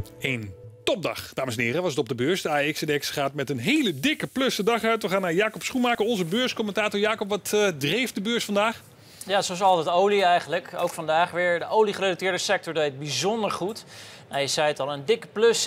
Een topdag, dames en heren, was het op de beurs. De AEX-index gaat met een hele dikke plus de dag uit. We gaan naar Jacob Schoenmaker, onze beurscommentator. Jacob, wat dreef de beurs vandaag? Ja, zoals altijd olie eigenlijk. Ook vandaag weer. De oliegerelateerde sector deed bijzonder goed. Nou, je zei het al, een dikke plus,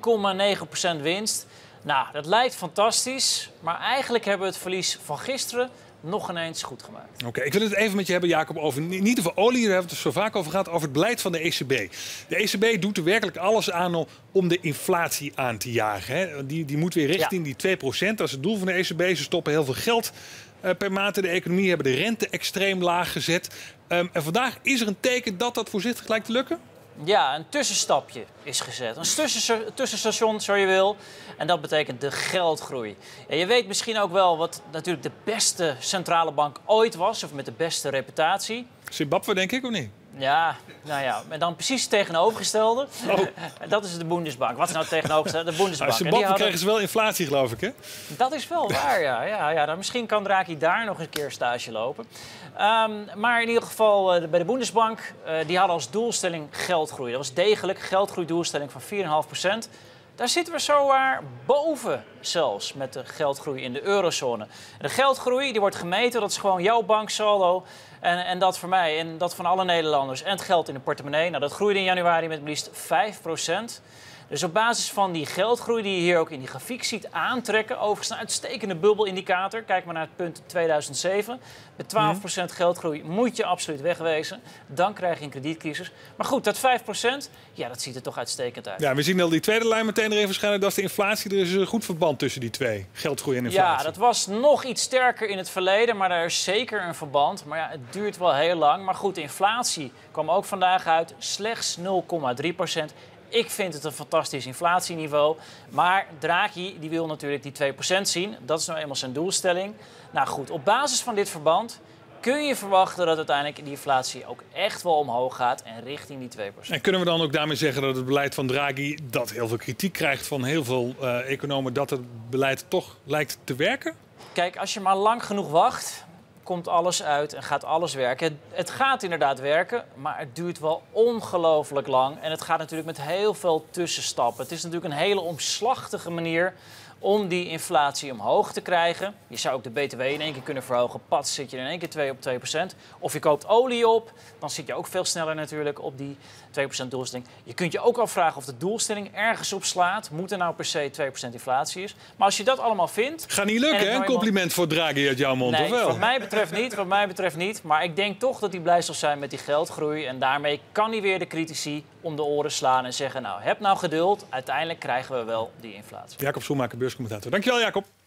1,9% winst. Nou, dat lijkt fantastisch. Maar eigenlijk hebben we het verlies van gisteren nog ineens goed gemaakt. Oké, ik wil het even met je hebben, Jacob, over niet over olie. Daar hebben we het zo vaak over gehad, over het beleid van de ECB. De ECB doet er werkelijk alles aan om de inflatie aan te jagen. Hè. Die moet weer richting die 2%. Dat is het doel van de ECB. Ze stoppen heel veel geld per maand in de economie, hebben de rente extreem laag gezet. En vandaag is er een teken dat dat voorzichtig lijkt te lukken? Ja, een tussenstapje is gezet. Een tussenstation, zo je wil. En dat betekent de geldgroei. Ja, je weet misschien ook wel wat natuurlijk de beste centrale bank ooit was. Of met de beste reputatie. Zimbabwe, denk ik, of niet? Ja, nou ja, en dan precies het tegenovergestelde. Oh. Dat is de Bundesbank. Wat is nou het tegenovergestelde? De Bundesbank. Zimbabwe krijgen ze wel inflatie, geloof ik, hè? Dat is wel waar, ja. Nou, misschien kan Draghi daar nog eens een keer stage lopen. Maar in ieder geval, bij de Bundesbank, die hadden als doelstelling geldgroei. Dat was degelijk, geldgroeidoelstelling van 4,5%. Daar zitten we zowaar boven zelfs met de geldgroei in de eurozone. De geldgroei die wordt gemeten, dat is gewoon jouw banksaldo. En dat voor mij en dat van alle Nederlanders. En het geld in de portemonnee. Nou, dat groeide in januari met liefst 5%. Dus op basis van die geldgroei die je hier ook in die grafiek ziet aantrekken. Overigens een uitstekende bubbelindicator. Kijk maar naar het punt 2007. Met 12% geldgroei moet je absoluut wegwezen. Dan krijg je een kredietcrisis. Maar goed, dat 5%, ja, dat ziet er toch uitstekend uit. Ja, we zien al die tweede lijn meteen erin verschijnen. Dat is de inflatie. Er is een goed verband tussen die twee. Geldgroei en inflatie. Ja, dat was nog iets sterker in het verleden. Maar daar is zeker een verband. Maar ja, het duurt wel heel lang. Maar goed, de inflatie kwam ook vandaag uit. Slechts 0,3%. Ik vind het een fantastisch inflatieniveau. Maar Draghi die wil natuurlijk die 2% zien. Dat is nou eenmaal zijn doelstelling. Nou goed, op basis van dit verband kun je verwachten dat uiteindelijk die inflatie ook echt wel omhoog gaat en richting die 2%. En kunnen we dan ook daarmee zeggen dat het beleid van Draghi, dat heel veel kritiek krijgt van heel veel economen, dat het beleid toch lijkt te werken? Kijk, als je maar lang genoeg wacht, komt alles uit en gaat alles werken. Het gaat inderdaad werken, maar het duurt wel ongelooflijk lang. En het gaat natuurlijk met heel veel tussenstappen. Het is natuurlijk een hele omslachtige manier om die inflatie omhoog te krijgen. Je zou ook de BTW in één keer kunnen verhogen. Pats zit je in één keer op 2%. Of je koopt olie op, dan zit je ook veel sneller natuurlijk op die 2% doelstelling. Je kunt je ook afvragen of de doelstelling ergens op slaat. Moet er nou per se 2% inflatie is? Maar als je dat allemaal vindt... Gaat niet lukken, hè? Een compliment voor Draghi uit jouw mond, nee, of wel? Wat mij betreft niet. Maar ik denk toch dat hij blij zal zijn met die geldgroei. En daarmee kan hij weer de critici om de oren slaan en zeggen... nou, heb nou geduld. Uiteindelijk krijgen we wel die inflatie. Jacob Schoenmaker, beurscommentator. Dankjewel, Jacob.